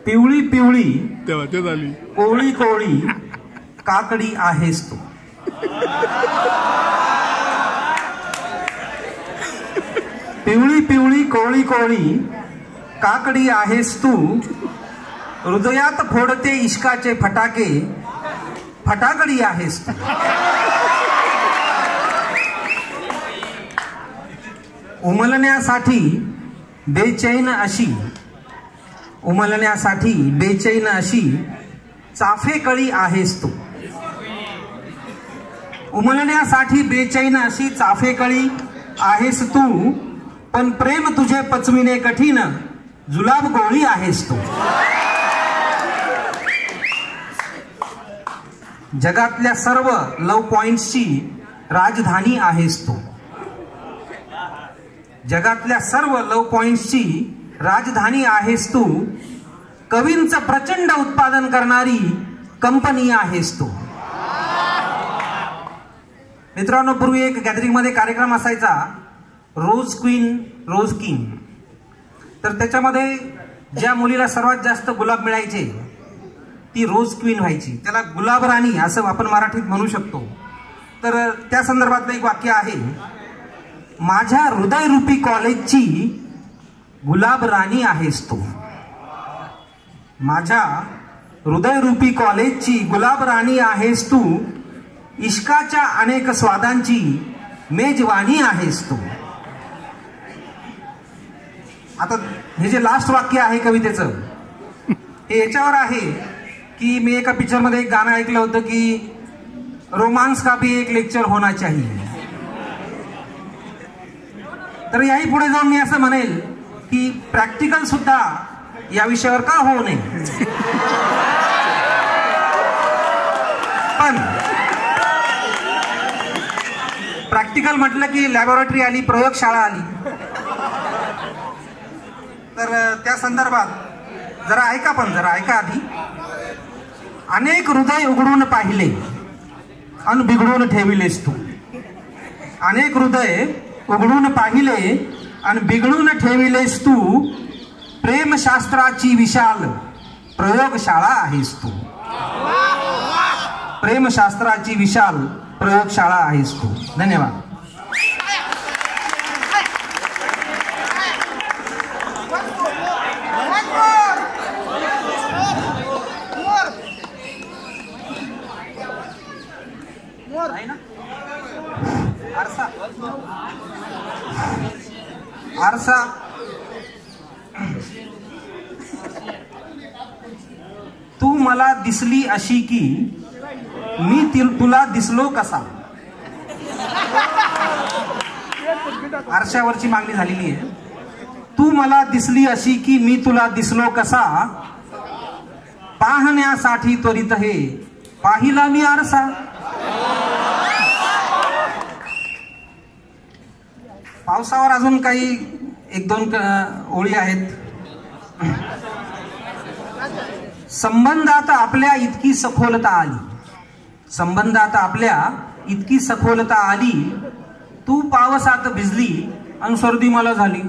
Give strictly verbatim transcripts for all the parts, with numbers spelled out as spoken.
पिवळी पिवळी तेव्हा ते झाली कोवळी कोवळी काकडी आहेस तू. पिवळी पिवळी कोवळी कोवळी काकडी आहेस तू. हृदयात फोडते इश्काचे फटाके फटाकडी आहेस तू. उमलण्यासाठी बेचैन अशी उमलण्यासाठी बेचैन अशी चाफेकळी आहेस तू. उमलण्यासाठी बेचैन अशी चाफेकळी आहेस तू. पण प्रेम तुझे पचविणे कठीण जुलाब गोळी आहेस तू. जगातल्या सर्व लव पॉइंट्सची राजधानी आहेस तू. जगातल्या सर्व लव पॉइंट्सची राजधानी आहेस तू. कवींचं प्रचंड उत्पादन करणारी कंपनी आहेस तू. मित्रांनो, पूर्वी एक गॅदरिंग मध्ये कार्यक्रम असायचा, रोज क्वीन रोज किंग. तर त्याच्यामध्ये ज्या मुलीला सर्वात जास्त गुलाब मिळायचे ती रोज क्वीन व्हायची. त्याला गुलाब राणी असं आपण मराठीत म्हणू शकतो. तर त्या संदर्भातलं एक वाक्य आहे, माझ्या हृदयरूपी कॉलेजची गुलाब राणी आहेस तू. माझ्या हृदयरूपी कॉलेजची गुलाब राणी आहेस तू. इश्काच्या अनेक स्वादांची मेजवानी आहेस तू. आता हे जे लास्ट वाक्य आहे कवितेचं, हे याच्यावर आहे की मी एका पिक्चर मध्ये एक गाणं ऐकलं होतं की रोमांस का भी एक लेक्चर होना चाहिए. तर याही पुढे जाऊन मी असं म्हणेल की प्रॅक्टिकल सुद्धा या विषयावर का होऊ नये. पण प्रॅक्टिकल म्हटलं की लॅबोरेटरी आली, प्रयोगशाळा आली. तर त्या संदर्भात जरा ऐका, पण जरा ऐका आधी. अनेक हृदय उघडून पाहिले अन बिघडून ठेविलेस तू. अनेक हृदय उघडून पाहिले आणि बिघडून ठेविलेस तू. प्रेमशास्त्राची विशाल प्रयोगशाळा आहेस तू. प्रेमशास्त्राची विशाल प्रयोगशाळा आहेस तू. धन्यवाद. आरसा आरसा तू मला दिसली अशी की मी तुला दिसलो कसा. आरशावरची मागणी झालेली आहे. तू मला दिसली अशी की मी तुला दिसलो कसा. पाहण्यासाठी त्वरित हे पाहिला मी आरसा. पावसावर अजून काही एक दोन ओळी आहेत. संबंधात आपल्या इतकी सखोलता आली. संबंधात आपल्या इतकी सखोलता आली. तू पावसात भिजली आणि सर्दी मला झाली.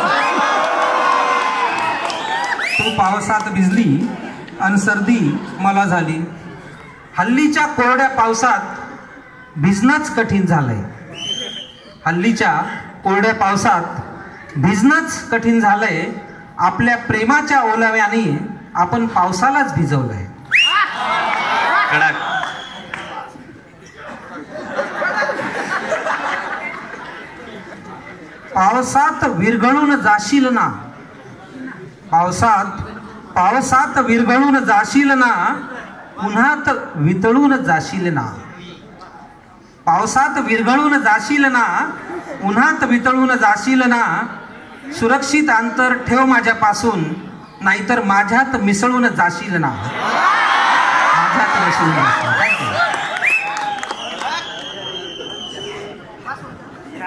तू पावसात भिजली आणि सर्दी मला झाली. हल्लीच्या कोरड्या पावसात भिजणंच कठीण झालंय. हल्लीच्या कोरड्या पावसात भिजणंच कठीण झालंय. आपल्या प्रेमाच्या ओलाव्याने आपण पावसालाच भिजवलंय. पावसात विरघळून जाशील ना. पावसात पावसात विरघळून जाशील ना. उन्हात वितळून जाशील ना. पावसात विरघळून जाशील ना. उन्हात वितळून जाशील ना. सुरक्षित अंतर ठेव माझ्यापासून, नाहीतर माझ्यात मिसळून जाशील ना. माझ्यात मिसळून जाशील.